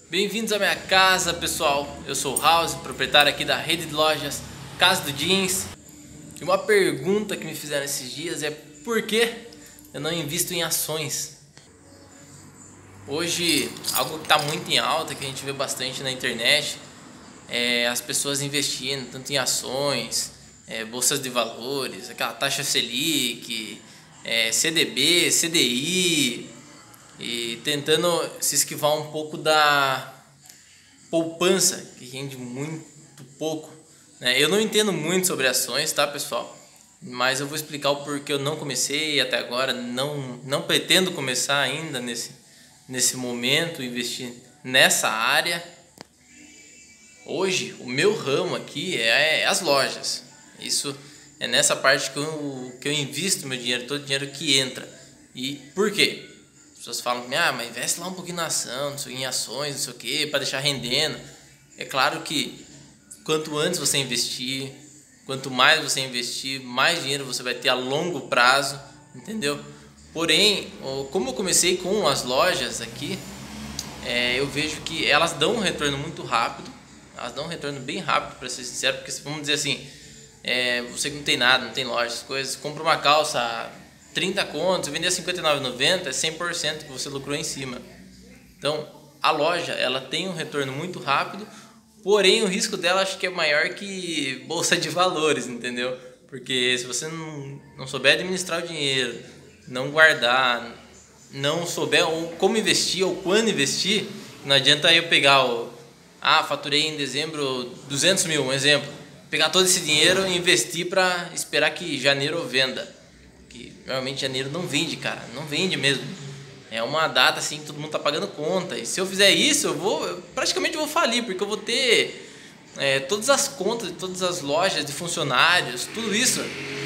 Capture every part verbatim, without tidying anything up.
Bem-vindos à minha casa, pessoal. Eu sou o House, proprietário aqui da rede de lojas Casa do Jeans. E uma pergunta que me fizeram esses dias é por que eu não invisto em ações? Hoje, algo que está muito em alta, que a gente vê bastante na internet, é as pessoas investindo tanto em ações, é, bolsas de valores, aquela taxa Selic, é, C D B, C D I, e tentando se esquivar um pouco da poupança, que rende muito pouco, né? Eu não entendo muito sobre ações, tá, pessoal? Mas eu vou explicar o porquê eu não comecei até agora, não, não pretendo começar ainda nesse, nesse momento, investir nessa área. Hoje, o meu ramo aqui é, é as lojas. Isso é nessa parte que eu, que eu invisto meu dinheiro, todo o dinheiro que entra. E por quê? As pessoas falam, ah, mas investe lá um pouquinho na ação, não sei, em ações, não sei o que, para deixar rendendo. É claro que quanto antes você investir, quanto mais você investir, mais dinheiro você vai ter a longo prazo, entendeu? Porém, como eu comecei com as lojas aqui, é, eu vejo que elas dão um retorno muito rápido, elas dão um retorno bem rápido, para ser sincero, porque vamos dizer assim, é, você que não tem nada, não tem loja, essas coisas, compra uma calça trinta contos, vender a cinquenta e nove reais e noventa centavos, é cem por cento que você lucrou em cima. Então, a loja, ela tem um retorno muito rápido, porém o risco dela acho que é maior que bolsa de valores, entendeu? Porque se você não, não souber administrar o dinheiro, não guardar, não souber como investir ou quando investir, não adianta eu pegar o... Ah, faturei em dezembro duzentos mil, um exemplo. Pegar todo esse dinheiro e investir para esperar que janeiro venda. Que realmente janeiro não vende, cara, não vende mesmo. É uma data assim que todo mundo tá pagando conta. E se eu fizer isso, eu vou, eu praticamente vou falir, porque eu vou ter é, todas as contas de todas as lojas de funcionários, tudo isso.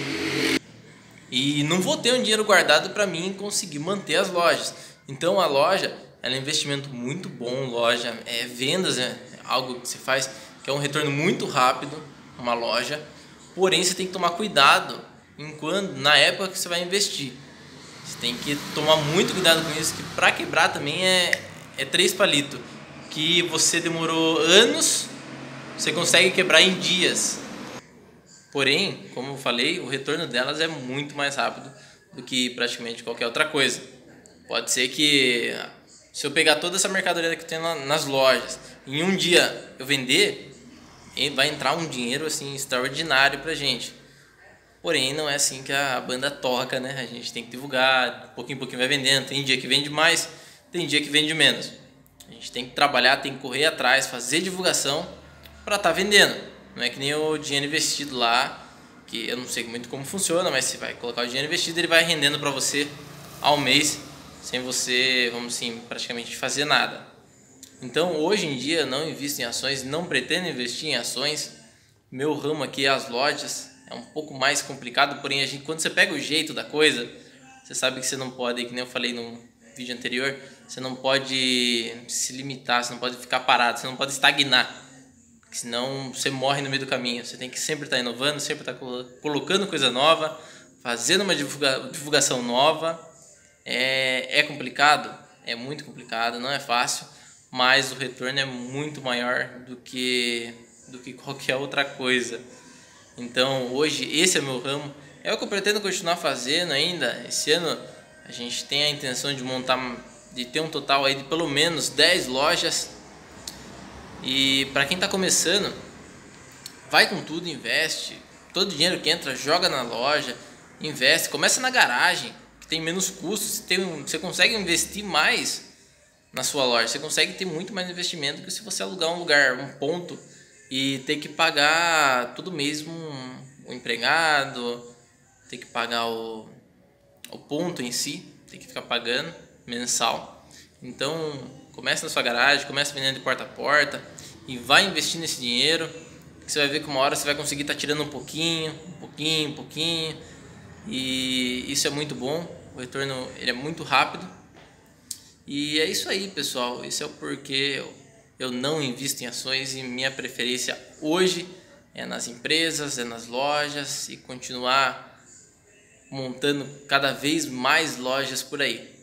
E não vou ter um dinheiro guardado para mim conseguir manter as lojas. Então a loja, ela é um investimento muito bom, loja, é vendas, é algo que você faz que é um retorno muito rápido, uma loja. Porém, você tem que tomar cuidado enquanto na época que você vai investir. Você tem que tomar muito cuidado com isso, que para quebrar também é, é três palitos. Que você demorou anos, você consegue quebrar em dias. Porém, como eu falei, o retorno delas é muito mais rápido do que praticamente qualquer outra coisa. Pode ser que se eu pegar toda essa mercadoria que tem nas lojas, em um dia eu vender, vai entrar um dinheiro assim extraordinário pra gente. Porém, não é assim que a banda toca, né? A gente tem que divulgar, pouquinho em pouquinho vai vendendo. Tem dia que vende mais, tem dia que vende menos. A gente tem que trabalhar, tem que correr atrás, fazer divulgação para estar tá vendendo. Não é que nem o dinheiro investido lá, que eu não sei muito como funciona, mas você vai colocar o dinheiro investido, ele vai rendendo para você ao mês, sem você, vamos assim, praticamente fazer nada. Então, hoje em dia, eu não invisto em ações, não pretendo investir em ações. Meu ramo aqui é as lojas. É um pouco mais complicado, porém a gente, quando você pega o jeito da coisa, você sabe que você não pode, que nem eu falei no vídeo anterior, você não pode se limitar, você não pode ficar parado, você não pode estagnar, porque senão você morre no meio do caminho. Você tem que sempre estar inovando, sempre estar colocando coisa nova, fazendo uma divulga, divulgação nova. É, é complicado, é muito complicado, não é fácil, mas o retorno é muito maior do que, do que qualquer outra coisa. Então hoje esse é meu ramo, é o que eu pretendo continuar fazendo ainda. Esse ano a gente tem a intenção de montar, de ter um total aí de pelo menos dez lojas. E para quem está começando, vai com tudo, investe, todo o dinheiro que entra joga na loja, investe, começa na garagem, que tem menos custos, você, tem, você consegue investir mais na sua loja, você consegue ter muito mais investimento que se você alugar um lugar, um ponto, e ter que pagar todo mês um, um empregado, ter que pagar o, o ponto em si, tem que ficar pagando mensal. Então começa na sua garagem, começa vendendo de porta a porta e vai investir nesse dinheiro, que você vai ver que uma hora você vai conseguir estar tá tirando um pouquinho, um pouquinho, um pouquinho, e isso é muito bom, o retorno ele é muito rápido. E é isso aí, pessoal, esse é o porquê eu Eu não invisto em ações e minha preferência hoje é nas empresas, é nas lojas e continuar montando cada vez mais lojas por aí.